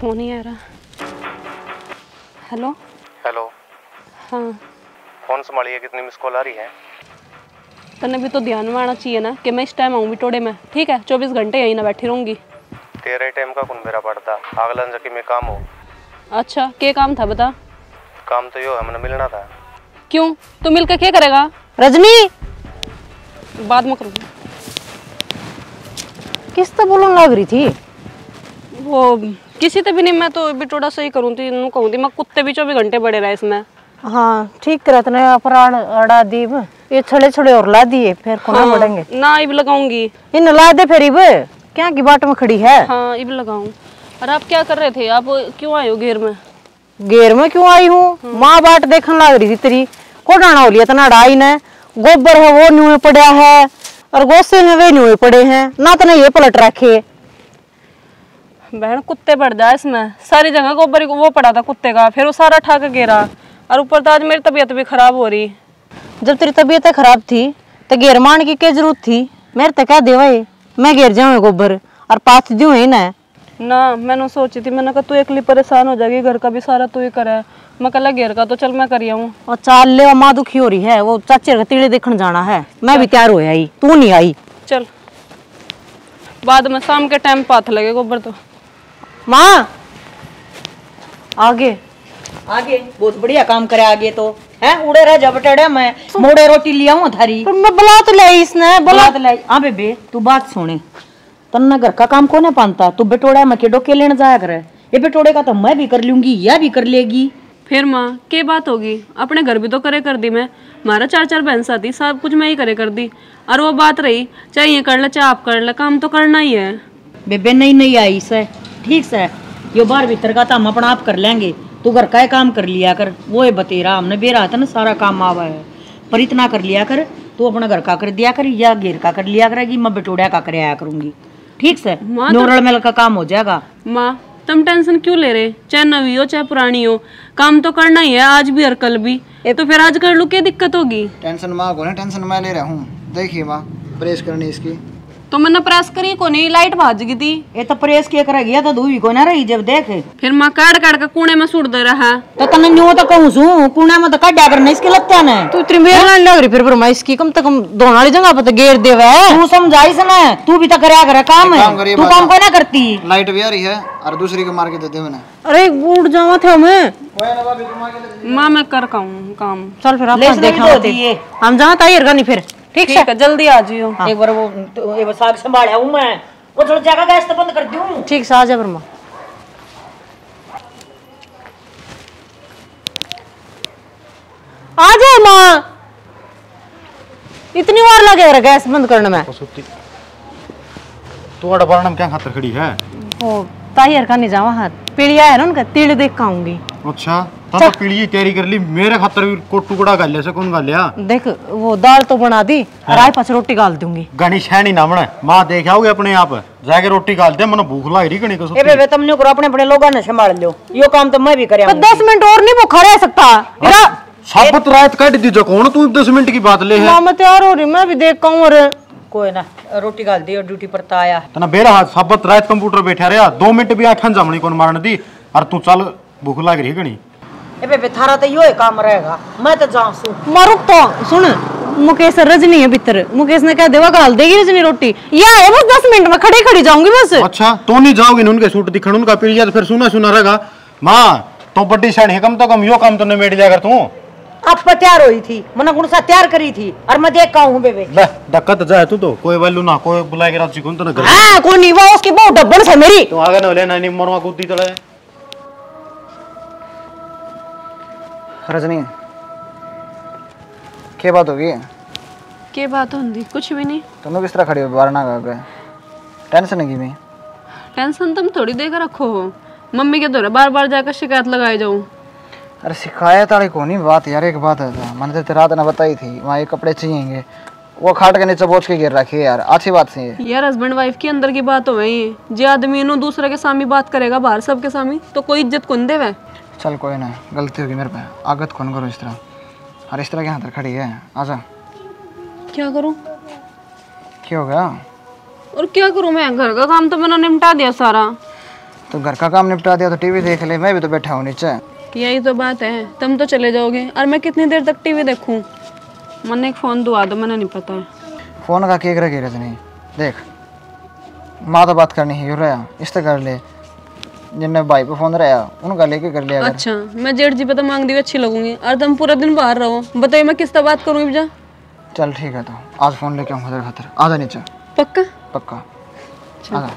Phone ही आ रहा। Hello hello. हाँ फोन संभालिए, कितनी मिस कॉल आ रही है? तने भी तो ध्यान में आना चाहिए ना कि मैं इस टाइम आऊँ बिटोड़े में। ठीक है, 24 घंटे यहीं ना बैठी रहूँगी। तेरे टाइम का कौन बेरा पड़ता, अगला जबकि मैं काम हो। अच्छा क्या काम था बता। काम तो यो है, मैंने मिलना था। क्यों, तू मिलकर क्या करेगा? रजनी बाद में करूँगी। किस तो बोलने लग रही थी? वो किसी से भी नहीं, मैं तो बिटोड़ा से ही करूँ थी। कहूँ थी मैं कुत्ते भी 24 घंटे पड़े रहे इसमें। हाँ ठीक करत ने अपराध अड़ा दीब ये छड़े छड़े और ला दिए फिर कोना बढ़ेंगे ना इब लगाऊंगी। इन ला दे फिर इब क्या की बाट में खड़ी है। हाँ इब लगाऊं। और आप क्या कर रहे थे? आप क्यों आए हो घेर में? घेर में क्यों आई हूँ? माँ बाट देखने लग रही थी तेरी। को डाना हो लिया तना डाई ने गोबर है वो न्यूए पड़ा है और गोसे में वे न्यूए पड़े हैं ना तने ये पलट रखे। बहन कुत्ते पड़ जाए इसमें, सारी जगह गोबर वो पड़ा था कुत्ते का, फिर वो सारा ठा के घेरा। और ऊपर तो आज मेरी तबीयत भी खराब हो रही। जब तेरी तबीयत खराब थी तो घेर मान की क्या जरूरत थी? मेरे तो कह देवे मैं घेर जाऊँ गोबर और पाथ दूँ ही ना। मैंने सोची थी, मैंने कहा तू एकली परेशान हो जाएगी, घर का भी सारा तू ही करे। मैं कल घेर का तो चल मैं करी आऊँ। और चाल ले माँ दुखी हो रही है, वो चाचे का तीड़े देखने जाना है। मैं भी तैयार हो आई, तू नहीं आई। चल बाद में शाम के टाइम पाथ लगे गोबर तो। माँ आगे आगे बहुत बढ़िया काम करे आगे तो है उड़े रह जा बटेड़े मैं मोड़े रोटी लिया हूँ थारी। पर मैं बुला तो ले इसने बुला तो ले। हाँ बेबे तू बात सुने, तन्ना घर का काम कोने पानता, तू बेटोड़ा में के डोके लेने जाया करे। ये बेटोड़े का तो मैं भी कर लूंगी, यह भी कर लेगी। फिर माँ क्या बात होगी? अपने घर भी तो करे कर दी मैं। हमारा 4 बहन साथी सब कुछ मैं ही करे कर दी। और वो बात रही चाहे ये कर ले चाहे आप कर ले, काम तो करना ही है। बेबे नहीं आई से ठीक से यो बार भीतर का तो हम अपना आप कर लेंगे, तू घर का काम कर लिया कर। वो है बतेरा हमने बेरा था ना सारा काम आवा है, पर इतना कर लिया कर तू अपना घर का कर दिया कर या घेर का कर लिया करेगी, मैं बेटोड़िया का कर आया करूंगी। ठीक से नोरल मेल का काम हो जाएगा। माँ तुम टेंशन क्यों ले रहे? चाहे नवी हो चाहे पुरानी हो, काम तो करना ही है, आज भी और कल भी। तो फिर आज कर लूँ, क्या दिक्कत होगी? टेंशन माँ को ना, टेंशन मैं ले रहा हूँ। देखिए माँ प्रेस करनी इसकी तो मैंने प्रेस करी को नहीं, लाइट भाज गई थी। ये तो प्रेस किया करेगी या तो धोई को ना रही जब देख। फिर माँ काट काट के कूड़े में सुट दे रहा है। तो तने न्यू तो कहूं सु कूड़ा में तो काट करना इसके लगता ने। तू इतनी मेल लाइन लग रही फिर मैं इसकी कम से कम दोनों वाली जगह पे तो घेर देवे। तू समझाई से ना, तू भी तो करया करे काम है, तू काम कोई ना करती। लाइट भी आ रही है और दूसरी को मार के देते मैंने। अरे उड़ जावा थे मैं। माँ मैं कर काम। चल फिर आप देखा हम जहाँ तैयार करनी फिर। ठीक है जल्दी आ जियो। एक बार वो एक बार साग संभाला हूँ मैं, वो थोड़ा जगह गैस तो बंद कर दूँ। ठीक से आ जा ब्रह्मा। आ जाए माँ, इतनी बार लगे गैस बंद करने में। तू डब्बा में क्या खातर खड़ी है? ओ ताहिर का नहीं जावा हाथ पीड़िया है ना उनका, तीड़ देख के आऊंगी। अच्छा तो पीड़ी तैयारी कर ली, मेरे खातर भी को टुकड़ा गाल ले से कौन गाल लिया? देख वो दाल तो बना दी, राय पास रोटी गाल दूंगी। गणेश है नहीं ना मने मां देख आओगे अपने आप जाके रोटी गाल दे, मने भूख लग रही गणी को। ए बे तुमने को अपने अपने लोगों ने संभाल लो, यो काम तो मैं भी करया। 10 मिनट और नहीं भूखा रह सकता मेरा साबत रात काट दी जो कौन तू 10 मिनट की बात ले है। मां मैं तैयार हो रही, मैं भी देख कहूं। और कोई ना रोटी गाल दी और ड्यूटी पर ता आया तना बेरा हाथ साबत रात कंप्यूटर बैठा रहा 2 मिनट भी आठन जमनी कौन मारन दी। और तू चल भूख लग रही गणी। ए बे थारा तो यो काम रहेगा, मैं तो जाऊं सु मारू तो सुन। मुकेश रजनी है भीतर, मुकेश ने कह देवा गाल देगी रजनी रोटी या है बस 10 मिनट में खड़ी खड़ी जाऊंगी बस। अच्छा तो नहीं जाओगी ना उनके सूट दिखण उनका पीड़िया तो फिर सुना सुना रहेगा। मां तो बड़ी शान है, कम तो कम यो काम तो निमेट जाएगा तू। अब तैयार हुई थी मना गुण सा तैयार करी थी और मैं देख का हूं बेबे। ले डकत जाए तू तो कोई वैल्यू ना, कोई बुला के राजी कौन तो ना कर। हां कोई नहीं, वो उसकी बहुत डब्बन है मेरी। तू आगे ना ले ना नहीं मरवा कूदी तड़े। रजनी क्या बात होगी? क्या बात होंगी? कुछ भी नहीं। तुम लोग किस तरह खड़ी हो बाहर ना गए? टेंशन है की मैं? टेंशन तुम थोड़ी देकर रखो हो, मम्मी के दौरे बार बार जाकर शिकायत लगाए जाऊं। अरे शिकायत वाली कौन ही बात यार, एक बात है तो मैंने तो रात ना बताई थी वहाँ ये कपड़े चाहिए वो खाट के नीचे बोझ के गिर रखी है यार, अच्छी बात से यार हस्बैंड वाइफ की अंदर की बात हो गई। जे आदमी नो दूसरे के सामने बात करेगा बाहर सबके सामने तो कोई इज्जत कौन देवे? चल कोई ना, गलती होगी मेरे पे, आगत कौन करो इस तरह। और इस तरह के हाथ खड़ी है, आजा। क्या करूं? क्या हो गया? और क्या करूं मैं, घर का काम तो मैंने निपटा दिया सारा। तो घर का काम निपटा दिया तो टीवी देख ले, मैं भी तो बैठा हूँ नीचे। यही तो बात है, तुम तो चले जाओगे और मैं कितनी देर तक टीवी देखूं? मन एक फोन दुआ दो, मैंने नहीं पता है। फोन का केक रखी रजनी देख, माँ तो बात करनी है रहा इससे कर ले, जिनने भाई पे फोन रहा उनका लेके कर लिया। अच्छा, मैं जेठ जी पे तो मांग दी अच्छी लगूंगी और तुम पूरा दिन बाहर रहो, बताइए मैं किससे बात करूँ इब्जा? चल ठीक है, तो आज फोन लेके आऊँ खतर खतर, आधा नीचे पक्का? पक्का आधा।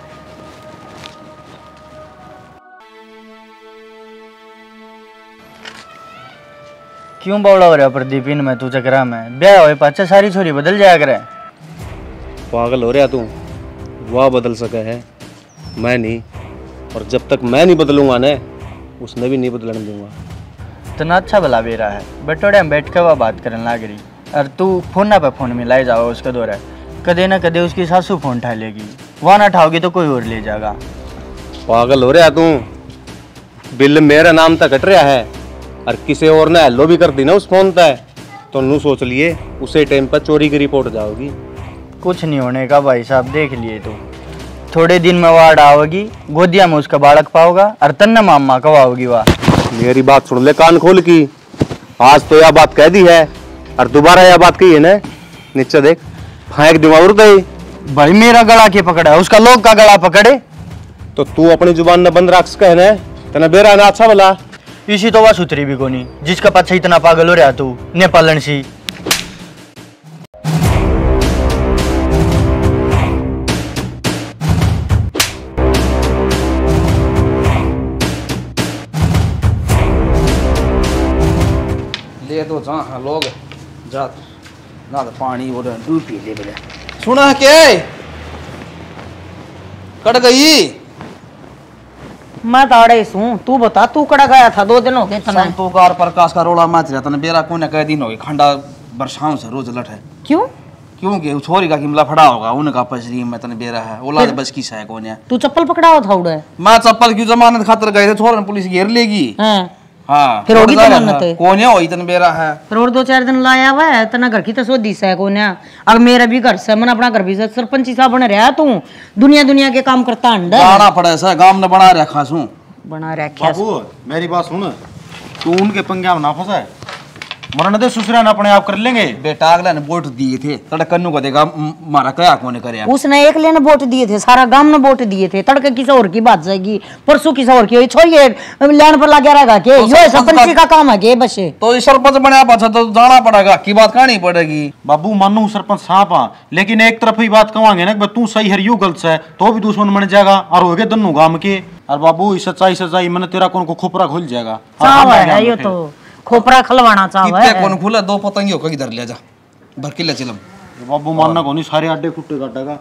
क्यों बावड़ा हो रहा प्रदीप? इन में तू चक्रा में ब्याह हुए पाछे सारी छोरी बदल जाया करे। पागल हो रहा तू? वह बदल सके है, मैं नहीं। और जब तक मैं नहीं बदलूंगा ना, उसने भी नहीं बदलने दूंगा। तना अच्छा भला भी रहा है, बटोड़े हम बैठ के वह बात करने लग रही और तू फोन पे फोन मिलाई जाओ उसका दौरा। कदे ना कदे उसकी सासू फोन उठा लेगी, वहाँ ना उठाओगी तो कोई और ले जाएगा। पागल हो रहा तू? बिल मेरा नाम तक कट रहा है और किसी और ने हेलो भी कर दी ना उस फोन पे, तो नू सोच लिए उसे टाइम पर चोरी की रिपोर्ट जाओगी। कुछ नहीं होने का भाई साहब, देख लिए तू। थोड़े दिन में वार्ड आओगी, गोदिया में उसका बालक पाओगा और तन्ना मामा कब आओगी वाह। मेरी बात सुन ले कान खोल की, आज तो यह बात कह दी है और दोबारा यह बात कही है ना, नीचे देख फेंक दूंगा उड़ते। भाई मेरा गला के पकड़ा, उसका लोग का गला पकड़े। तो तू अपनी जुबान न बंद रख सके ना, तना बेरा ना अच्छा भला। इसी तो वह सुथरी भी कोनी, जिसका पाछे इतना पागल हो रहा तू नेपालन सी। ले तो जहाँ लोग जा ना तो पानी वो दूध पी ले बोले। सुना क्या कट गई? मैं ताड़े सूं, तू बता तू कड़ा गया था? 2 दिन हो गए तना। संतोकार प्रकाश का रोला मच रहा था बेरा कोने कई दिन हो गए, खंडा बरसाओं से रोज लट है। क्यों? क्योंकि छोरी का किमला फड़ा होगा उनका पसरी में तने बेरा है ओला बच की है कोने। तू चप्पल पकड़ा था उड़े? मैं चप्पल क्यों जमानत खातर गए थे, छोरन पुलिस घेर लेगी। हाँ फिर होगी जमानत? कोने हो इतने बेरा है, फिर और 2-4 दिन लाया हुआ है तना। घर की तो सोदी से कोने। अब मेरा भी घर से, मन अपना घर भी सरपंची साहब बन रहा तू, दुनिया के काम करता अंडा जाना पड़े सा गांव ने बना रखा सू बना रखा। बाबू मेरी बात सुन, तू उनके पंगे में ना फंसा है, मरने दे, ससुराल अपने आप कर लेंगे। बेटा अगला ने वोट दिए थे, तड़क कन्नू को देगा मारा क्या कोने करे। उसने एक लेने वोट दिए थे, सारा गांव ने वोट दिए थे। तड़के किसी और की बात जाएगी, परसों किसी और की छोड़िए, लैंड पर लगा रहेगा के तो यो सरपंच का काम है के बस। तो सरपंच बना पाछा तो जाना पड़ेगा, की बात कहनी पड़ेगी। बाबू मानू सरपंच साहब हाँ, लेकिन एक तरफ ही बात कहेंगे ना तू सही है यू गलत है, तो भी दुश्मन बन जाएगा और हो गए दोनों गांव के। और बाबू सच्चाई मैंने तेरा कौन को खोपरा खुल जाएगा। ये तो खोपरा खलवाना चाहे कौन खुला, 2 पतंगी होकर इधर ले जा भर के ले चलम। बाबू मानना को नहीं, सारे अड्डे कुट्टे काटेगा।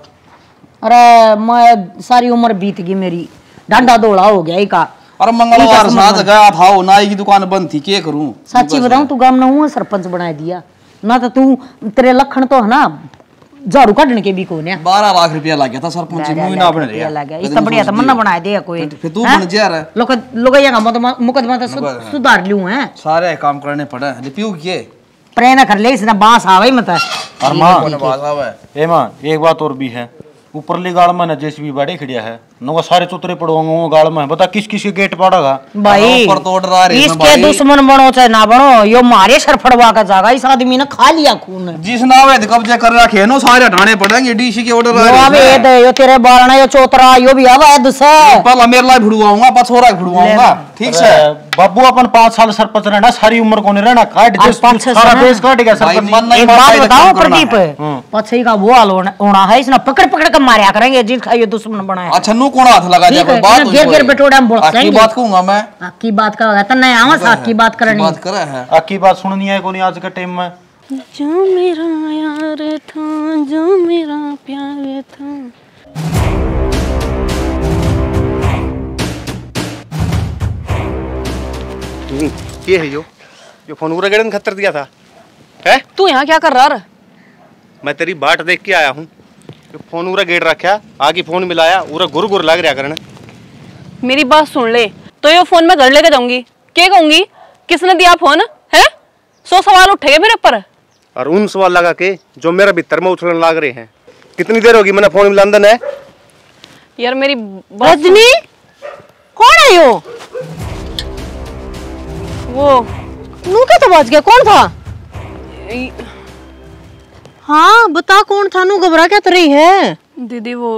अरे मैं सारी उम्र बीत गई मेरी, डांडा दौड़ा हो गया का। और मंगलवार साथ गया था, नाई की दुकान बंद थी, क्या करूं? सच्ची बताऊं, तू गांव में सरपंच बना दिया ना, तो तू तेरे लखन तो है ना झाड़ू काटने के भी कोई ने। 12 लाख रुपया लग गया था सरपंच मुइना बन रहा। इससे बढ़िया तो मन्ना बना दिया कोई। फिर तू बन जा रहा। लोग यहाँ मुकदमा तो सुधार लूं है, सारे काम करने पड़े। लिपियो के प्रेरणा कर ले, इसने बांस आवे मत। और मां ए मां एक बात और भी है, ऊपरली गाड़ में ना जैसे भी बड़े खड़िया है नो सारे चुतरे पड़ोंगे वो गाड़ में, बता किस किस के गेट पड़ेगा भाई। इसके दुश्मन बनो चाहे ना बनो, यो मारे सर फड़वा का जागा। इस आदमी ने खा लिया खून, जिस नावे कब्जे कर रखे नो सारे ढाने पड़ेंगे। डीसी के ऑर्डर आ रहे हैं। यो तेरे बारना यो चौतरा यो भी आवा है दुसे। पहला मेरे लाई भुड़वाऊंगा, पछोरा भुड़वाऊंगा, ठीक से। बाबू अपन 5 साल सरपंच रहना, सारी उम्र को नहीं रहना, काट दे सारा देश काट गया सरपंच। एक बात बताओ प्रदीप, पछई का वो हाल होना है, इसने पकड़ पकड़ के मारया करेंगे जिसका ये दुश्मन बना है। अच्छा नू कौन हाथ लगा जाए? बात घेर घेर बटोड़ा हम बोल की बात कहूंगा मैं। की बात का होगा तन्ने आवा साथ की बात करनी। बात करे है आकी बात सुननी है कोनी आज के टाइम में। जो मेरा यार था, जो मेरा प्यार था। ये है जो फोन पूरा गड़न खतर दिया था है? तू यहाँ क्या कर रहा है? मैं तेरी बाट देख के आया हूँ। फोन पूरा गेट रखा, आगे फोन मिलाया, पूरा गुर गुर लग रहा करने। मेरी बात सुन ले, तो ये फोन मैं घर लेके जाऊंगी, क्या कहूंगी? किसने दिया फोन है? 100 सवाल उठेगा मेरे ऊपर। और उन सवाल लगा के जो मेरा भीतर में उछलने लग रहे हैं। कितनी देर होगी मैंने फोन मिलान है? यार मेरी रजनी कौन है यो? वो नू क्या तो बच गया, कौन था? हाँ बता कौन था? नू घबरा क्या रही है? दीदी वो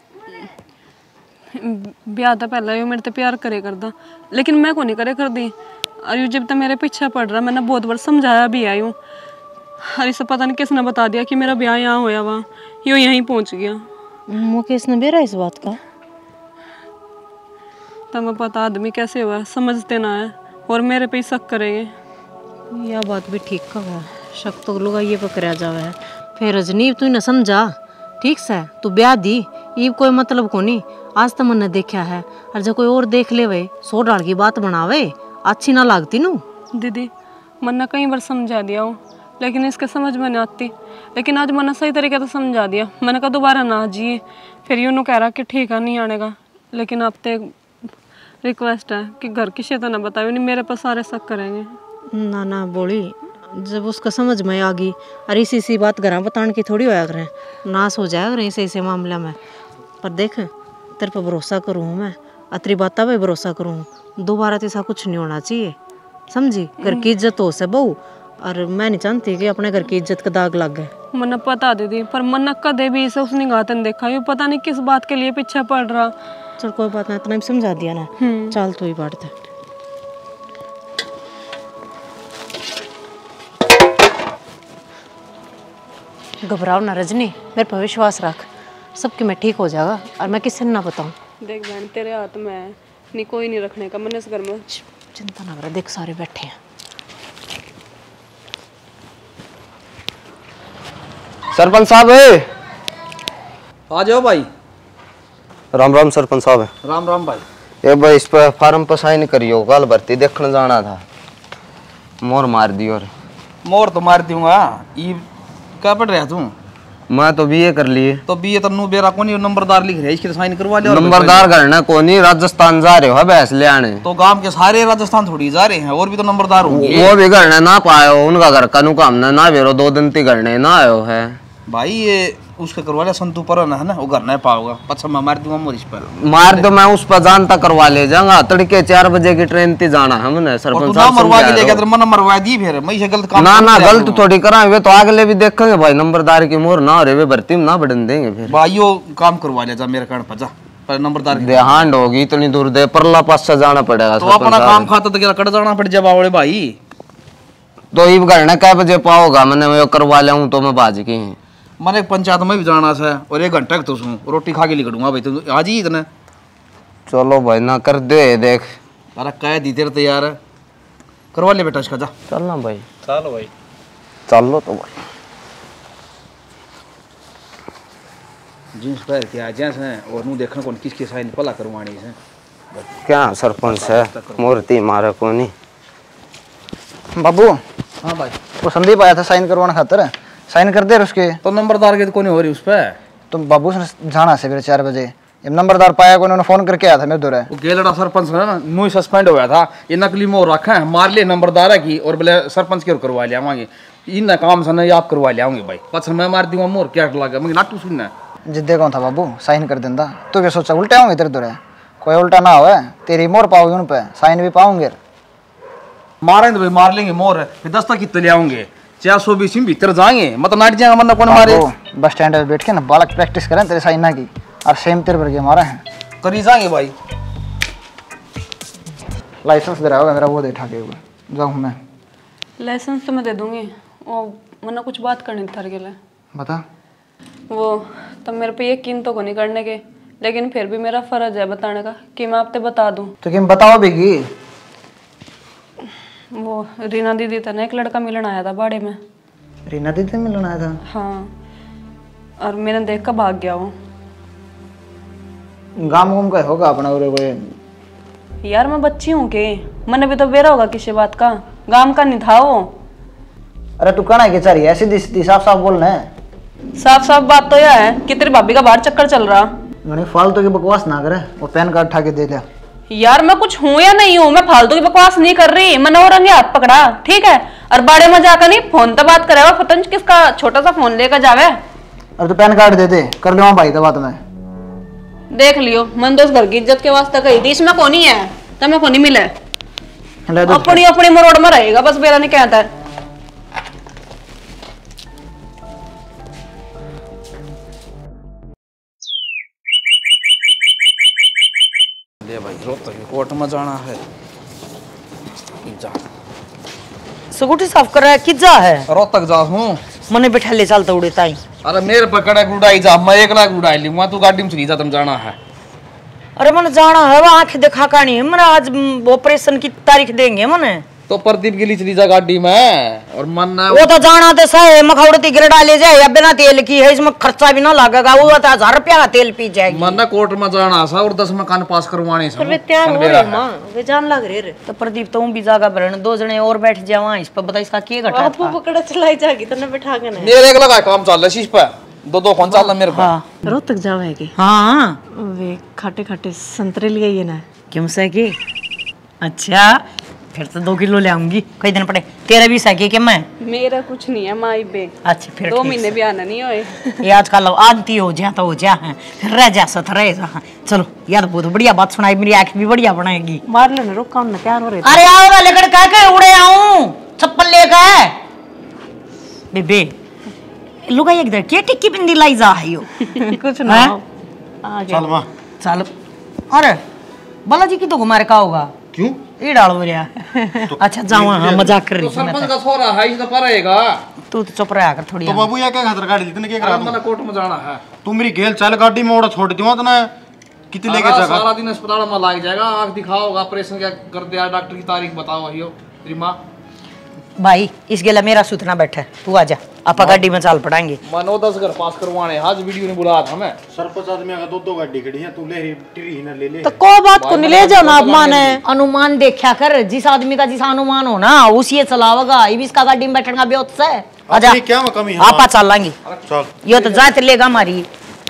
ब्याह तो पहले मेरे ते प्यार करे करदा, लेकिन मैं को नहीं करे कर दी। और यू जब तक मेरे पीछे पड़ रहा, मैंने बहुत बार समझाया भी आई हूँ। और इसे पता नहीं किसने बता दिया कि मेरा ब्याह यहाँ होया हुआ, यूँ यहीं पहुँच गया। मुकेश ने बेरा इस बात का? तब पता आदमी कैसे हुआ, समझते ना है और मेरे पे ही शक करेंगे। यह बात भी ठीक का है, शक तो लोग ये पकड़ा जावे है। फिर रजनी तू न समझा, ठीक से तू ब्याह दी, ये कोई मतलब को नहीं। आज तो मैंने देखा है, और जब कोई और देख ले वे 100 डाल की बात बनावे, अच्छी ना लागती नू। दीदी मैंने कई बार समझा दिया हूँ, लेकिन इसके समझ में नहीं आती। लेकिन आज मैंने सही तरीके से समझा दिया। मैंने कहा दोबारा ना जिए। फिर यूँ कह रहा कि ठीक है नहीं आने का, लेकिन अब तो रिक्वेस्ट है कि घर की शेता ना बताओ, नहीं मेरे पास सारे शक करेंगे। ना ना बोली, जब उसका समझ में आ गई, अरे इसी बात घर बताने की थोड़ी होया करें, नाश हो जाएगा इसे मामले में। पर देख तेरे पर भरोसा करूँ मैं, अतरी बात पे भरोसा करूँ, दोबारा तो ऐसा कुछ नहीं होना चाहिए, समझी? घर की इज्जत हो से बहू, और मैं नहीं चाहती कि अपने घर की इज्जत का दाग लग गए। मन्ना पता दीदी, पर मन्ना कदे भी इसे उसने गातन देखा, ये पता नहीं किस बात के लिए पीछे पड़ रहा। चल कोई बात नहीं, इतना समझा दिया ना, चल तू ही बांटते। घबराओ ना रजनी, मेरे पर विश्वास रख, सबके मैं ठीक हो जाएगा, और मैं किसी ने ना बताऊं। देख बहन तेरे हाथ में है, नहीं कोई नहीं रखने का मैंने इस घर में। चिंता ना कर, देख सारे बैठे हैं। सरपंच साहब है। आ जाओ भाई। राम राम सरपंच साहब। राम राम भाई। ये भाई इस पर फार्म पर साइन करियो, कल भर्ती देखने जाना था, मोर मार दी। और मोर तो मार दूंगा। ये क्या पढ़ रहा तू? मैं तो बीए कर लिए। तो बीए तन्नू बेरा कोनी नंबरदार लिख रहे, इसके साइन करवा ले। नंबरदार करना कोनी, राजस्थान जा रहे हो भैंस ले आने। तो गांव के सारे राजस्थान थोड़ी जा रहे हैं, और भी तो नंबरदार होंगे। वो भी करने ना पाए हो, उनका घर का नुका हमने ना बेरो 2 दिन ती करने ना आयो है भाई। ये उसका करवा ले, संतू पर है ना, वो घर नहीं पाओगा, पछा मैं मार दूंगा मोरिश पर। मार दो, मैं उस पर जानता करवा ले जाऊंगा। तड़के 4 बजे की ट्रेन थी जाना हमने। सरपंच साहब मरवा के लेके मन मरवा दी, फिर मैं इसे गलत काम ना ना गलत थोड़ी कराएंगे, तो अगले भी देखेंगे भाई, नंबरदार की मोर ना हो रहे भर्ती में ना बढ़न देंगे। फिर भाई यो काम करवा ले जा मेरे कारण पजा, पर नंबरदार देहांड होगी इतनी दूर दे, परला पास से जाना पड़ेगा। तो अपना काम खाता तो कट जाना पड़ जा बावड़े भाई। तो ये घर ने कै बजे पाओगा? मैंने वो करवा ले तो मैं बाज की। मैंने पंचायत में भी जाना है, और 1 घंटा तो रोटी खा के निकलूंगा भाई। तो आज ही इतने चलो भाई ना कर दे, देख अरे कह दी तेरे तैयार है, करवा ले बेटा इसका, जा चलना भाई। चलो भाई, चलो तो भाई। जींस पहन के आ जाए और नू देखना कौन किसके साइन पला करवानी है। क्या सरपंच है मूर्ति मारे को नहीं। बाबू हाँ भाई। वो संदीप आया था साइन करवाने खातर, साइन कर दे उसके। तो नंबरदार के तो कोनी हो रही उस पे। तुम बाबू से जाना से फिर 4 बजे, जब नंबरदार पाया को उन्होंने फोन करके आया था मेरे दूर। वो गेलड़ा सरपंच है ना, नू सस्पेंड हो गया था, ये नकली मोर रखा है, मार ले नंबरदार है की, और बोले सरपंच के करवा ले आवांगे। इन काम से नहीं आप करवा ले आऊंगे भाई, पछ मैं मार दूंगा मोर, क्या लगा मुझे नाटू सुनना। जिद्दे कौन था बाबू, साइन कर देंदा। तू क्या सोचा उल्टे होंगे तेरे दूर? कोई उल्टा ना हो, तेरी मोर पाओगे उन पे, साइन भी पाओगे। मारेंगे भाई, मार लेंगे मोर, फिर 10 तक कितने ले आऊंगे, 420 में भीतर जाएंगे, मतलब नाट जाएंगे, मतलब कौन मारे। बस स्टैंड पे बैठ के ना बालक प्रैक्टिस करें तेरे साइना की, और सेम तेरे पर के मारे हैं। करी जाएंगे भाई। लाइसेंस दे रहा होगा मेरा, वो दे ठाके हुए जाऊँ मैं। लाइसेंस तो मैं दे दूंगी, और मैंने कुछ बात करनी थी के लिए। बता। वो तब मेरे पे यकीन तो को नहीं करने के, लेकिन फिर भी मेरा फर्ज है बताने का कि मैं आपसे बता दूं। तो कि बताओ बेगी। वो रीना दीदी था ना, एक लड़का मिलन आया था बाड़े में। रीना दीदी से मिलने आया था? हाँ, और मैंने देख कर भाग गया वो। गांव घूम का होगा अपना उरे कोई। यार मैं बच्ची हूँ के, मैंने भी तो बेरा होगा किसी बात का, गांव का नहीं था वो। अरे तू कहना क्या चाह रही है? सीधी सीधी साफ साफ बोलना है। साफ साफ बात तो यह है कि तेरी भाभी का बाहर चक्कर चल रहा। फालतू की बकवास ना करे, वो पैन कार्ड उठा के दे दिया। यार मैं कुछ हूँ या नहीं हूँ, मैं फालतू की बकवास नहीं कर रही, मैंने और रंगे हाथ पकड़ा, ठीक है? और बाड़े में जाकर नहीं फोन तो बात करेगा, पता नहीं किसका छोटा सा फोन लेकर जावे। अरे तो पैन कार्ड दे दे, कर लो भाई तो बात में। देख लियो, मन तो उस घर की इज्जत के वास्ते कही थी, इसमें कौन है तमें कौन मिले अपनी अपनी मरोड़ में रहेगा बस, मेरा नहीं कहता है। ले भाई रोहतक कोर्ट में जाना है। स्कूटी साफ कर रहा है, किजा है रोहतक जा हूँ मने बैठा ले चलता उड़े ताई। अरे मेरे पकड़ा उड़ाई जा, मैं 1 लाख उड़ाई ली, वहाँ तू गाड़ी में चली जा, तुम जाना है। अरे मन जाना है, वो आंख दिखा का नहीं है मन, आज ऑपरेशन की तारीख देंगे मन। तो प्रदीप के लिए चली जा गाड़ी में, और मन वो तो जाना तो सही मखौड़ती गिर डाले जाए या बिना तेल की है, इसमें खर्चा भी ना लगेगा, वो तो 1000 रुपया का तेल पी जाएगी। मन कोर्ट में जाना सा और 10 मकान पास करवाने सा। वे तैयार हो रहे मां, वे जान लग रहे तो प्रदीप तो भी जागा भरण, 2 जने और बैठ जावा इस पर, बता इसका क्या घटा आपको पकड़ा चलाई जाएगी तो न बैठा के ना। मेरे एक लगा काम चल रहा है इस पे, 2 फोन चल रहा मेरे पे। हां रोहतक जावेगी। हां वे खाटे खाटे संतरे लिए ये ना क्यों सके? अच्छा फिर तो 2 किलो ले आऊंगी, कई दिन पड़े। तेरा भी सके कि मैं? मेरा कुछ नहीं है माई बे। अच्छा फिर 2 महीने भी आना नहीं होए। ये आजकल आदती हो जा तो हो जा है, फिर रह जा सत रह जा। चलो यार बहुत बढ़िया बात सुनाई, मेरी आंख भी बढ़िया बनाएगी। मार लेना, रुक कौन ना तैयार हो रहे। अरे आओ ना लेकर कह के उड़े आऊं, चप्पल लेकर बेबे लुगा एक के टिक्की बिंदी लाई जा है यो कुछ ना आगे चल मां चल। अरे बालाजी की तो घुमारे का होगा क्यों ये डालो मेरे अच्छा जाओ, हाँ मजाक कर रही तो थी मैं सरपंच का छोरा है, इस तो परेगा। तू तो चुप रहा कर थोड़ी। तो बाबू या क्या खातर गाड़ी इतने क्या करा मैंने कोर्ट में जाना है। तू मेरी गेल चल गाड़ी में ओड़ा छोड़ दियो तना कितनी लेके अरे जाएगा। सारा दिन अस्पताल में लग जाएगा, आंख दिखाओगा, ऑपरेशन क्या कर दिया, डॉक्टर की तारीख बताओ हियो तेरी मां। भाई इस गेला मेरा सूतना बैठा है, तू आजा आपा गाड़ी में चाल पड़ाएंगे। मनो 10 घर पास करवाने, आज वीडियो ने बुलाया था मैं। सरपंच आदमी का 2 गाड़ी खड़ी है, तू ले टिरी ही ना ले ले। तो को बात को नहीं ले जाना अपमान है। अनुमान देखा कर, जिस आदमी का जिसा अनुमान हो ना उसी चलावेगा। ये भी इसका गाड़ी में बैठने का बेहोश है। आजा अपनी क्या कमी है आपा चल लाएंगे, चल ये तो जात लेगा हमारी।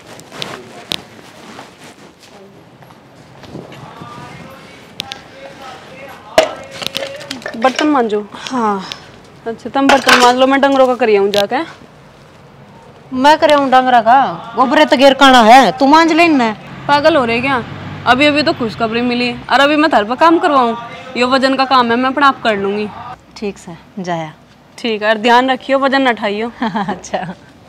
बर्तन मांजो। हाँ अच्छा तुम बर्तन मांज लो, मैं डंगरों का करिए हूँ जाके। मैं करे हूँ डंगरा का गोबरे तो घेर काना है, तू मांझ लेना। पागल हो रहे क्या? अभी अभी तो खुशखबरी मिली और अभी मैं थार पर काम करवाऊँ। ये वजन का काम है, मैं अपना आप कर लूंगी। ठीक से जाया। ठीक है, और ध्यान रखियो वजन न उठाइयो। अच्छा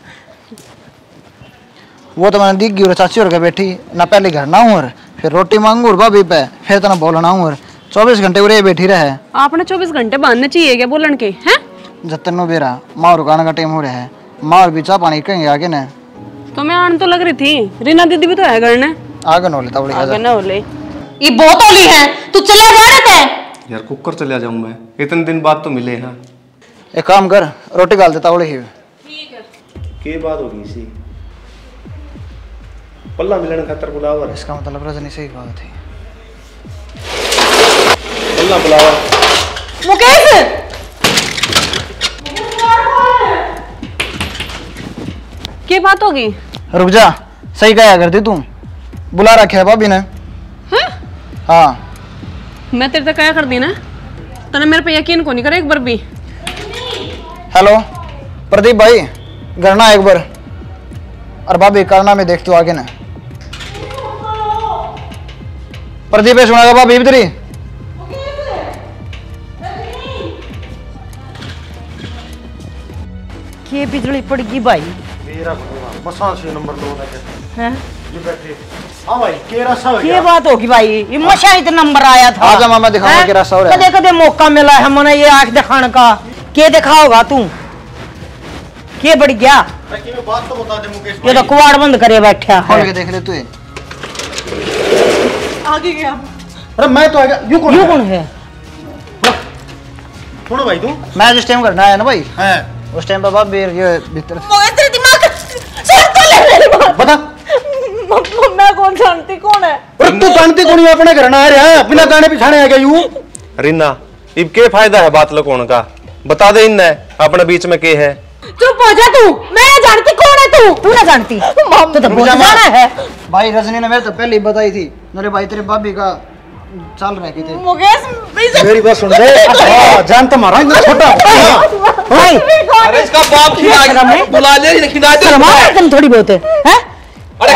वो तो मैंने दिख गई और चाची और के बैठी ना, पहले घर ना हूँ और फिर रोटी मांगू और भाभी पे फिर तो ना बोलना हूँ और 24 घंटे उरे बैठी रहे। आपने 24 घंटे बांधने चाहिए क्या बोलन के हैं? जतन नो बेरा माँ और गाना का टाइम हो रहा है, माँ और भी चाह पानी कहेंगे आगे ना। तो मैं आने तो लग रही थी, रीना दीदी भी तो है घर ने। आगे न लेता आगे ना बोले ये बहुत होली है, तू चला जा रहे थे यार कुकर चला जाऊं मैं, इतने दिन बाद तो मिले हैं। एक काम कर रोटी डाल देता ही। के बात होगी इसी पल्ला मिलन खातर बुलावा। इसका मतलब रजनी सही बात थी। पल्ला बुलावा मुकेश। क्या बात होगी? रुक जा, सही कहा करती तू, बुला रखे है भाभी ने। हाँ मैं तेरे से क्या कर दी ना, तने मेरे पे यकीन को नहीं करे एक बार भी। हेलो प्रदीप भाई, करना एक बार और भाभी करना में देखती हूँ आगे ना। प्रदीप सुना भाभी इधर ही। के बिजली पड़ गई भाई। मेरा भगवान मसाल से नंबर 2 हैं? ये बैठे। हां भाई के रास्ता हो ये गया। बात होगी भाई, ये मशाहिद नंबर आया था। आजा मामा दिखाऊंगा के रास्ता हो रहा है। कदे कदे मौका मिला है मने ये आंख दिखाने का। के दिखाओगा तू? के बढ़ गया? ताकि मैं बात तो बता दे मुकेश ये तो भाई। कुआड़ बंद करे बैठा खोल है। के देख ले तू। आगे गया। अरे मैं तो आ गया। यू ये कौन है? सुनो भाई तू। मैं जिस टाइम करना है ना भाई, है उस टाइम पर भाभी ये भीतर तेरे दिमाग सर तो ले मेरी बात। बता। मैं कौन जानती कौन है? अरे तू जानती कौन है? अपने घर ना आ रहा है, बिना गाने पिछाने आ गया यू। रीना इब के फायदा है बात लकोण का, बता दे इन्ने अपने बीच में के है। चुप हो जा तू, मैं जानती कौन है तू? तू ना जानती तो बोल जाना है। भाई रजनी ने मेरे तो पहले ही बताई थी, मेरे भाई तेरे भाभी का चल रहे थे। मुकेश मेरी बात सुन ले। हां जान तो मारा इतना छोटा। भाई अरे इसका बाप खिला बुला ले, खिला दे। शर्मा तुम थोड़ी बहुत है हैं? अरे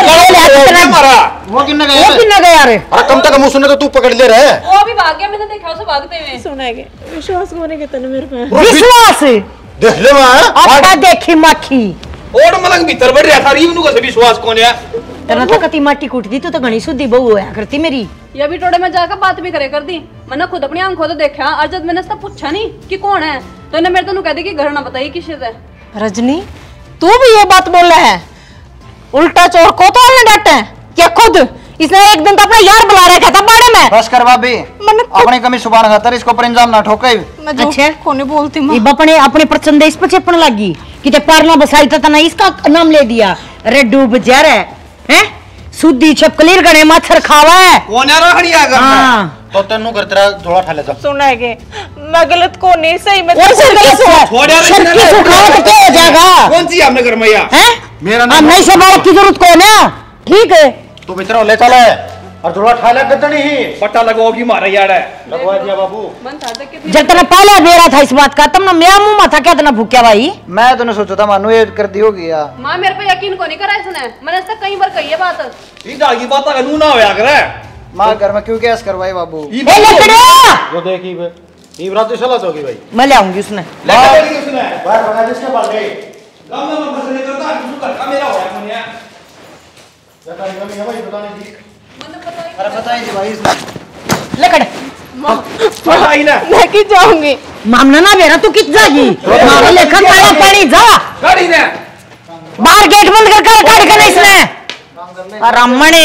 वो किन्ने गए वो किन्ने गया रे? अरे कम तक मुंह सुने तो तू पकड़ ले रहे वो अभी भाग गया, मैंने देखा उसे भागते हुए। सुनाएंगे विश्वास होने के तने मेरे पे विश्वास देख ले वहां अच्छा देखी माखी और मलंग भीतर बढ़ रहा था रीवनु का विश्वास कौन है? तेरा तो कति माटी कूटती तू तो घनी शुद्धि बहू होया करती मेरी। ये भी टोड़े में जाकर बात भी करे कर दी। मैंने खुद अपनी आंखों तो देखा, और जब मैंने उससे पूछा नहीं कि कौन है तो इन्हें मेरे तो कह दी कि घर ना बताइए किसी से। रजनी तू भी ये बात बोल रहा है? उल्टा चोर को तो हमने डांटा है क्या? खुद इसने एक दिन तो अपना यार बुला रखा था बाड़े में। बस कर भाभी, अपनी कमी सुबह खातर इसको पर इंजाम ना ठोके। अच्छा कोने बोलती मां? ये अपने अपने प्रचंड इस पर चेपन लगी कि ते पारना बसाई था ना इसका नाम ले दिया। अरे डूब जा रहा है सुद्दी छपकलीर गणे मच्छर खावा है। कौन है रोहड़िया घर हाँ तो तेनू कर तेरा जोड़ा ठा ले जा। सुनाएंगे मैं गलत को नहीं सही में और सर गलत शर्की सुखाओ तो क्या हो जाएगा? कौन सी हमने घर मैया हैं? मेरा हम नहीं से बालक की जरूरत कौन है? ठीक है तू भीतर ले चले और जोड़ा ठा ले गद्दनी ही पट्टा लगाओगी मारा यार है लगवा दिया बाबू। मन था तो कितनी जब तने पहले बेरा था इस बात का तब ना मेरा मुंह था क्या तना भूखा भाई? मैं तो नहीं सोचा था मानू ये कर दी होगी यार। माँ मेरे पे यकीन को नहीं करा इसने, मैंने इससे कई बार कही है बात। ये डाल की बात का नू ना होया करे। माँ घर में क्यों गैस करवाई बाबू? ए लकड़िया जो देखी बे ई बरात सलाह होगी भाई। मैं ले आऊंगी उसने। लेकर देगी उसने बाहर बना जिसके पास गई गम में फसले करता है घर का मेरा होया मन है। जटा कमी है भाई बताने की। अरे बताई थी भाई इसने। लकड़ पता ही ना मैं की जाऊंगी। मामला ना बेरा तू कित जागी? मामला लेखन पाला पानी जा गाड़ी ने बाहर गेट बंद कर कर काट के नहीं इसने। रमणे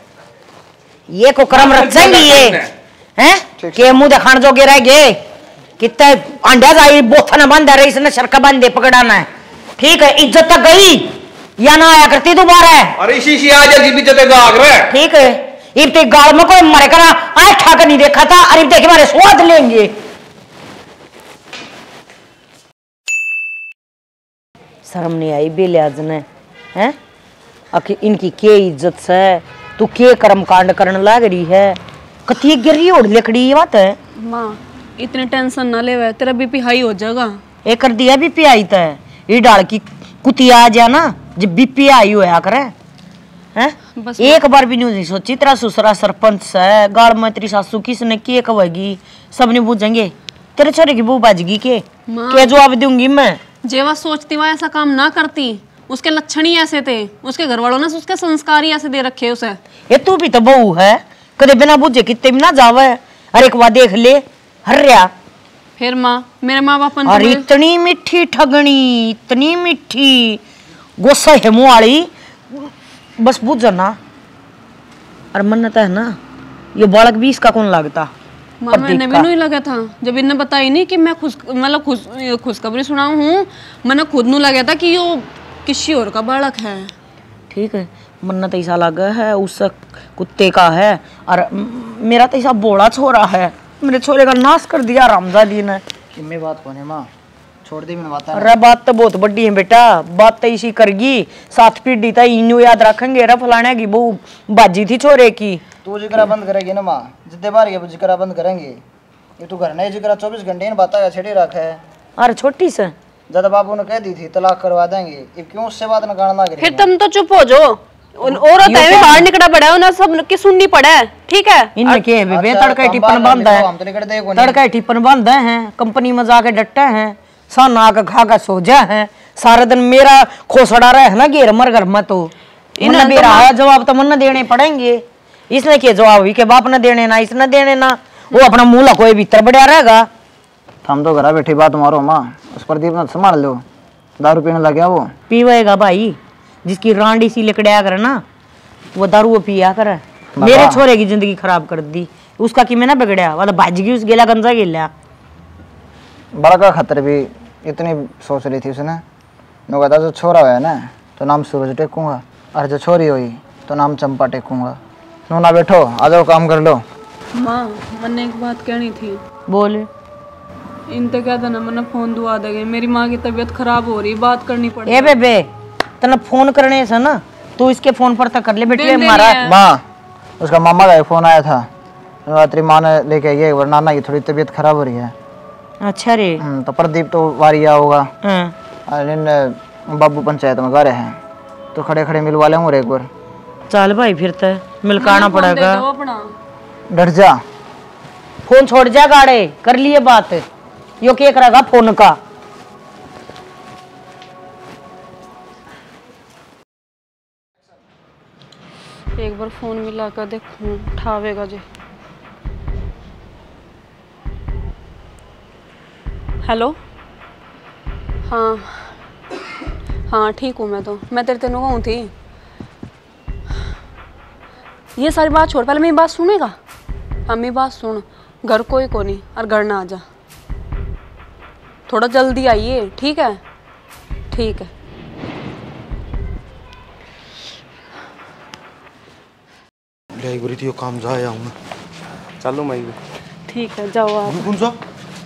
ये को क्रम रखेंगी ये हैं के मुंह दिखाण जोगे रह गए कितने अंडा जाई बोथा ना बंद है इसने शरका बंद दे पकड़ाना है। ठीक है इज्जत तक गई या ना आया करती दोबारा है। अरे शीशी आ जाएगी बीच गाग रे। ठीक है इब ते गाल में कोई मरे करा आज ठाकर नहीं देखा था अरे इब देखे मारे स्वाद लेंगे। शर्म नहीं आई बेलियाज ने हैं आखिर इनकी के इज्जत से तू के कर्म कांड करने लग रही है? कती गिरी ओढ़ लकड़ी ये बात है। माँ इतने टेंशन ना ले, तेरा बीपी हाई हो जाएगा। एक कर दिया बीपी आई था ये डाल की कुती आ जा ना जब बीपी आई होया करे हैं। एक बार भी नहीं सोची तेरा ससुरा सरपंच है गाड़ में तेरी सासू किसने किए कहेगी सबने पूछेंगे तेरे छोरे की बहू बाजगी के क्या जवाब दूंगी मैं? जेवा सोचती वह ऐसा काम ना करती, उसके लक्षण ही ऐसे थे, उसके घर वालों ने उसके संस्कार ही ऐसे दे रखे उसे। ये तू भी तो बहू है कदे बिना बुझे कितने भी ना जावे। अरे एक बार देख ले हर्या फिर माँ मेरे माँ बाप और इतनी मीठी ठगनी इतनी मीठी गुस्सा है मुँह वाली बस बुझ ना। और मन्नत है ना ये बालक भी इसका कौन लगता? माँ मैंने भी नहीं लगा था जब इन्हें बताई नहीं कि मैं खुशखबरी सुनाऊं हूँ, मैंने खुद नू लगा था कि यो किसी और का बालक है। ठीक है मन्नत ऐसा लगा है उस कुत्ते का है और मेरा तो ऐसा बोला छोरा है मेरे छोरे का नाश कर दिया रामजादी ने। किम्मे बात कौन है माँ? छोड़ दी मैंने बात। अरे बात तो बहुत बड़ी है बेटा, बात तो इसी करगी साथ पीढ़ी तो इन्हों याद रखेंगे। रे फलाने की वो बाजी थी छोरे की। तू जिक्र बंद करेगी ना माँ जितने बार ये जिक्र बंद करेंगे ये तू घर नहीं जिक्र 24 घंटे इन बात का छेड़ी रखा है। अरे छोटी से ज्यादा बाबू ने कह दी थी तलाक करवा देंगे अब क्यों उससे बात न करना करेगी? फिर तुम तो चुप हो जाओ, औरत है बाहर निकला पड़ा है उन्हें सब की सुननी पड़ा है। ठीक है इनमें के बेबे तड़का टिप्पन बंद है तड़का टिप्पन बंद है कंपनी में जाके डटे हैं सन आके खा का सो जा है सारा दिन मेरा खोसड़ा रहे है ना घेर मर घर में तो इन्हें भी रहा जवाब तो मन देने पड़ेंगे। इसने के जवाब ही के बाप ने देने ना इसने देने ना वो अपना मुंह कोई भीतर बढ़िया रहेगा। हम तो घर बैठी बात मारो माँ उस प्रदीप ने संभाल लो दारू पीने लग गया वो पीवेगा भाई जिसकी रांडी सी लिकड़िया करे ना वो दारू पिया करे। मेरे छोरे की जिंदगी खराब कर दी उसका कि मैं ना बिगड़या वाला भाजगी उस गेला गंजा गिला बड़ा का खतर भी इतनी सोच रही थी उसने। नो कहता जो छोरा हुआ ना तो नाम सूरज टेकूंगा और जो छोरी हुई तो नाम चंपा टेकूंगा। नो ना बैठो आ जाओ काम कर लो। माँ मैंने एक बात कहनी थी। बोले इनते क्या था ना मैंने फोन दुआ देंगे मेरी माँ की तबीयत खराब हो रही बात करनी पड़ी। ए बेबे तना फोन करने से ना तू इसके फोन पर तक कर ले बेटे हमारा। माँ उसका मामा का फोन आया था तेरी माँ ने लेके आई है नाना की थोड़ी तबीयत खराब हो रही है। अच्छा रे तो प्रदीप तो वारिया होगा हाँ। बाबू पंचायत में गा रहे हैं तो खड़े खड़े मिलवा लेंगे एक बार। चल भाई फिर तो मिलकाना पड़ेगा। अपना डर जा। फोन छोड़ जा गाड़े, कर लिए बात। यो क्या करेगा फोन का? एक बार फोन मिला कर देखूं उठावेगा जी। हेलो, हाँ हाँ ठीक हूँ मैं तेरे तेनों कहूँ थी। ये सारी बात छोड़, पहले मेरी बात सुनेगा। हाँ मेरी बात सुन, घर कोई को नहीं और घर ना आ जा, थोड़ा जल्दी आइए, ठीक है? ठीक है। ले थी काम जा आया हूँ। चलो मैं भी। ठीक है जाओ आप। कौन सा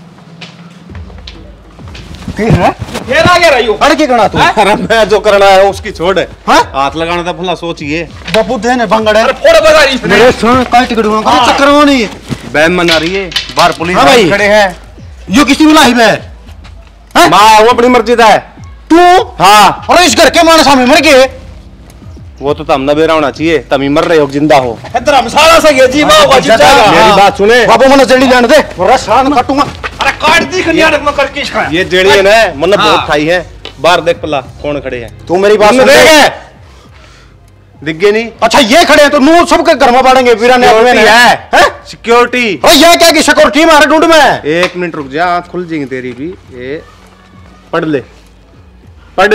फिर आ गया रहियो। अरे क्या करना तू? अरे मैं जो करना है उसकी छोड़ है। हाँ? हाथ लगाना था भला सोचिए। बापू दे ने बंगड़ है। अरे फोड़ बजा रही इसने। मेरे सुन कल टिकट हुआ का चक्कर हो नहीं। बैम मना रही है, बाहर पुलिस हाँ भाई। खड़े हैं। यो किसी बुलाई है? मैं वो अपनी मर्जी है। तू? हाँ। और इस घर के मानस हमें मर गए। वो तो तम बेरा होना चाहिए, तम ही मर रहे हो जिंदा हो। धर्मशाला से ये जी माँ वाजिब जाएगा। मेरी बात सुने। बापू मने जल्दी जाने दे, वरना शान काटूंगा। अरे काट दी खनिया में करके इसका। ये जेड़ी है ना, मतलब बहुत खाई है। बाहर देख पला कौन खड़े हैं। तू मेरी बात सुन ले। दिख गए नहीं? अच्छा ये खड़े हैं तो नू सबके घर में बाड़ेंगे वीरान है सिक्योरिटी। और ये क्या की सिक्योरिटी मारे ढूंढ में। एक मिनट रुक जा, आंख खुल जाएंगी तेरी भी। ये पढ़ ले, पढ़।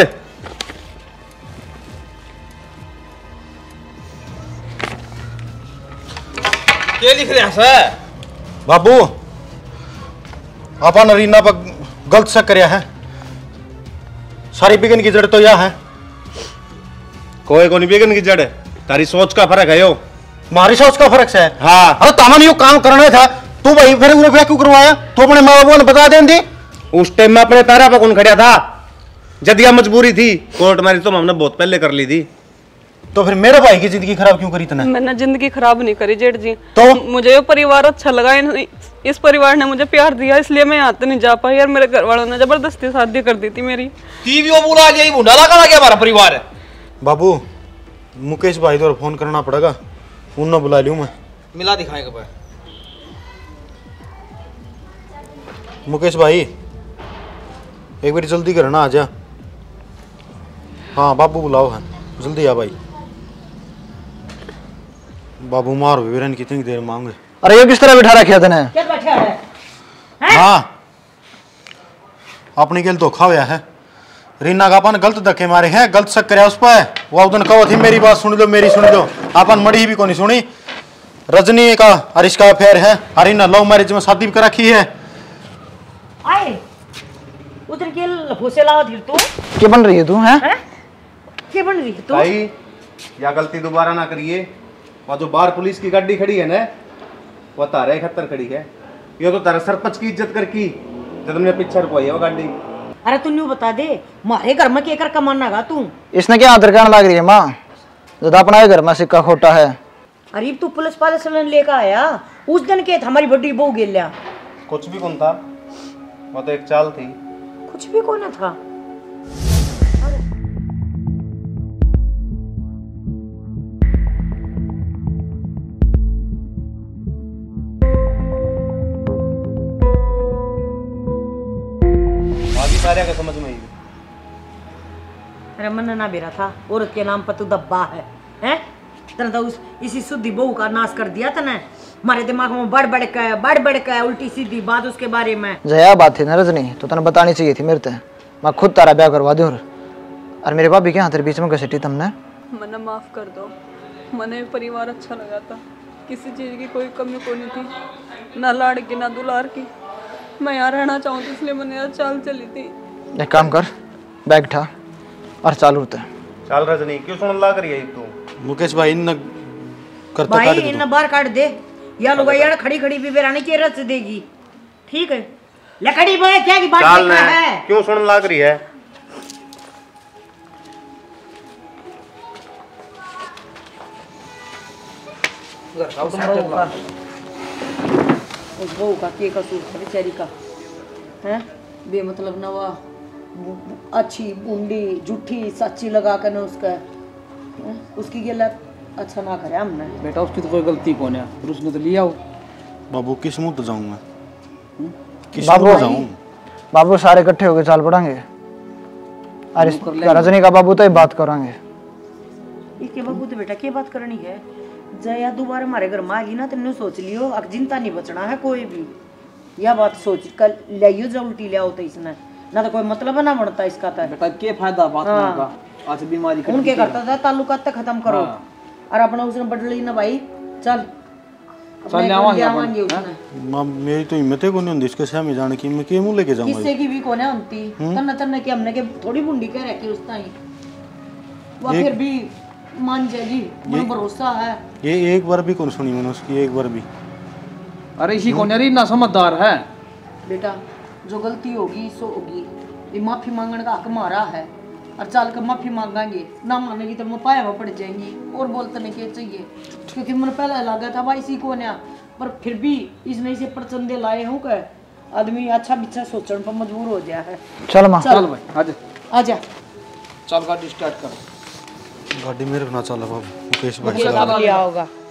क्या लिख रहे हैं सर? बाबू अपन रीना पर गलत शक करया है। सारी बिगन की जड़ तो यह है। कोई को नहीं बिगन की जड़, तारी सोच का फर्क है। यो हमारी सोच का फर्क है। हाँ। अरे तमन यो काम करना था तू भाई फिर उन्हें क्यों करवाया? तू अपने माँ बाबू ने बता दें दी। उस टाइम में अपने तारा पर कौन खड़ा था? जदिया मजबूरी थी, कोर्ट मैरिज तो हमने बहुत पहले कर ली थी। तो फिर मेरे भाई की जिंदगी खराब क्यों करी तूने? मैंने जिंदगी खराब नहीं करी जेठ जी। तो मुझे ये परिवार अच्छा लगा, इस परिवार ने मुझे प्यार दिया, इसलिए मैं यहाँ तो नहीं जा पाई। यार मेरे घर वालों ने जबरदस्ती शादी कर दी थी मेरी। टीवी बुला गया, भुंडा लगा गया हमारा परिवार है। बाबू मुकेश भाई तो फोन करना पड़ेगा, उन्हें बुला लूं मैं। मिला दिखाएगा भाई। मुकेश भाई एक बार जल्दी करना आ जा। हाँ बाबू बुलाओ है, जल्दी आ भाई। बाबू मार वीरन कितनी देर मांगे। अरे ये किस तरह बिठा रखा तने? क्या बैठा है? हाँ अपनी गल धोखा होया है। रीना का अपन गलत धक्के मारे हैं, गलत शक करे उस पर। वो उदन कहो थी मेरी बात सुन लो, मेरी सुन लो। अपन मड़ी भी को नहीं सुनी। रजनी का और इसका अफेयर है, रीना लव मैरिज में शादी कर रखी है। आए उधर के लफोसे लाओ धीर तू। क्या बन रही है तू? हैं? क्या बन रही है तू? भाई या गलती दोबारा ना करिए। वो जो बाहर पुलिस की गाड़ी खड़ी है ना, वो तारे खतर खड़ी है। ये तो तारा सरपंच की इज्जत कर की, जब तुमने पीछे रुकवाई है वो गाड़ी। अरे तू न्यू बता दे, मारे घर में केकर कमाना गा तू? इसने क्या आदर करने लग रही है माँ? जब अपना घर में सिक्का खोटा है। अरे तू पुलिस पालिस लेकर आया उस दिन के हमारी बड़ी बहू गिल्ला। कुछ भी कौन था, वो तो एक चाल थी। कुछ भी कौन था? सारे का समझ में आई। अरे मन ना बेरा था, औरत के नाम पर तू दब्बा है। हैं? तने तो उस इसी शुद्धि बहू का नाश कर दिया तने। हमारे दिमाग में बढ़ के उल्टी सीधी बात उसके बारे में। जया बात थी ना रजनी, तो तने बतानी चाहिए थी मेरे ते। मैं खुद तारा ब्याह करवा दूं। और मेरे भाभी के हाथ तेरे बीच में घसीटी तुमने। मना माफ कर दो, मने परिवार अच्छा लगा था, किसी चीज की कोई कमी को नहीं थी, ना लाड़ की ना दुलार की। मैं यहाँ रहना चाहूँ तो इसलिए मैंने यहाँ चाल चली थी। एक काम कर, बैग उठा और चालू उठते। चल रजनी क्यों सुन ला करिए तू? मुकेश भाई इन करता भाई काट दे इन बाहर काट दे या लोग यार खड़ी खड़ी भी बेरानी के रस देगी। ठीक है लकड़ी भाई क्या की बात चल है? क्यों सुन ला करी है? उस बहू का के कसूर था बेचारी का? हैं बेमतलब नवा अच्छी बूंदी झूठी सच्ची लगा कर न उसका उसकी गलत अच्छा ना करे हमने। बेटा उसकी तो कोई गलती कौन है, फिर उसने तो लिया हो। बाबू किस मुंह तो जाऊं मैं, किस बाबू मुंह तो जाऊं? बाबू सारे इकट्ठे होके चाल पड़ेंगे। अरे रजनी का बाबू तो ही बात करेंगे। इसके बाबू तो बेटा क्या बात करनी है, जया दोबारा हमारे घर में आ गई ना, तुमने सोच लियो अब जिंदा नहीं बचना है कोई भी। यह बात सोच कल लियो जो उल्टी ले आओ तो इसने ना तो कोई मतलब ना बनता इसका। तो बेटा के फायदा बात का, आज बीमारी उनके करता था ताल्लुकात तक खत्म करो। और अपना उसने बदली ना भाई, चल चल आवांगे उसने। मां मेरी तो हिम्मत ही कोनी होंदी इसके सामने जाने की, मैं के मुंह लेके जाऊंगा? किससे की भी कोने होती तन्ना तन्ना की हमने के थोड़ी बुंडी कह रखी उस ताई, वो फिर भी मान जाएगी, मुझे भरोसा है। ये एक बार भी कौन सुनी मैंने उसकी, एक बार भी। अरे इसी को नहीं ना समझदार है बेटा, जो गलती होगी सो होगी, ये माफी मांगने का हक हमारा है। और चल कर माफी मांगेंगे, ना मानेगी तो मैं पाया पड़ जाएंगी। और बोलते नहीं क्या चाहिए, क्योंकि मैंने पहले लगा था भाई इसी को ना, पर फिर भी इसने इसे प्रचंडे लाए हूँ कि आदमी अच्छा बिच्छा सोचने पर मजबूर हो गया है। चल मां, चल भाई आजा चल गाड़ी स्टार्ट कर। गाड़ी मेरे को ना चला बाबू, मुकेश भाई लिया होगा।